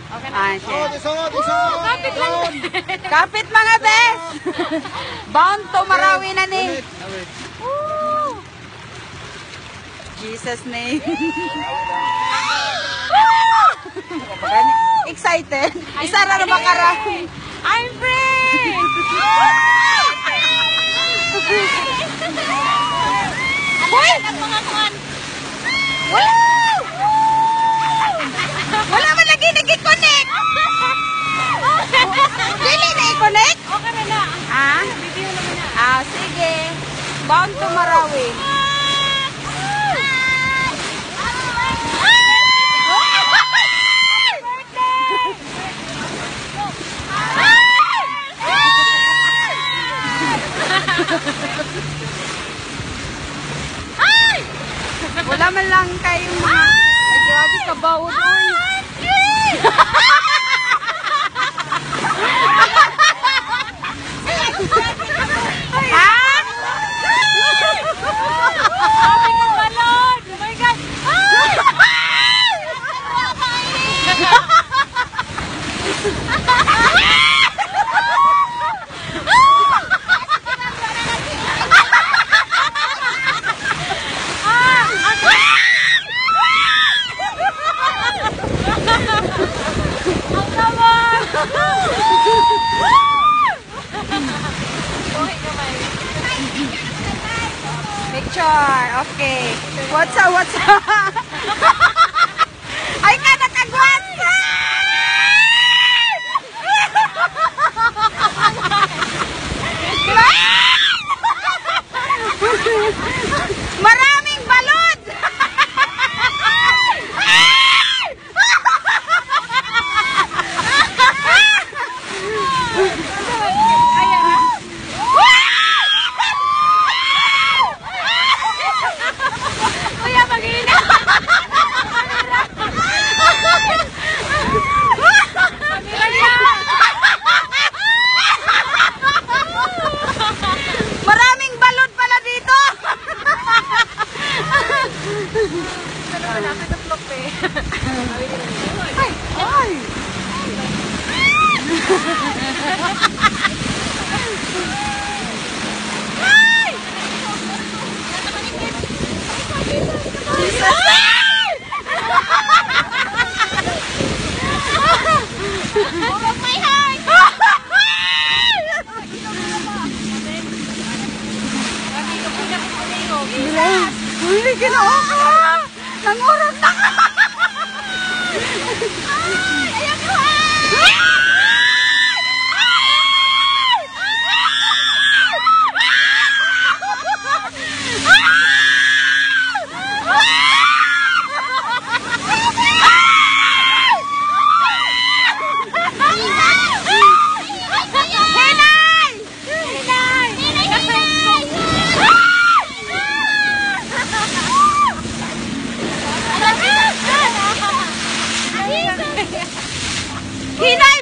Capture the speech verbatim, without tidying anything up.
Okay na. Ah, sige. Kapit lang. Kapit mga bes! Bound to Marawi na ni. Woo! Jesus name. Excited? Isa na naman karami. I'm free! Hoy! Woo! Wala man lagi nag-connect! Dili na i-connect? Okay na na. Ah? Video naman na. Ah, sige. Bound to Marawi. Wala man lang kayong mga... Ay, grabe ka ba? Ha? Sabi ng balon! Oh my God! Picture. Okay. What's up? What's up? Ay ka nakagwan! Maraming balod! Kuya, mag-iina! Maraming balod pala dito! Malapit na vlog eh. Ay! Ay! Hindi ginawa ka! Nangurot na ka! Ayan ko! Hinay!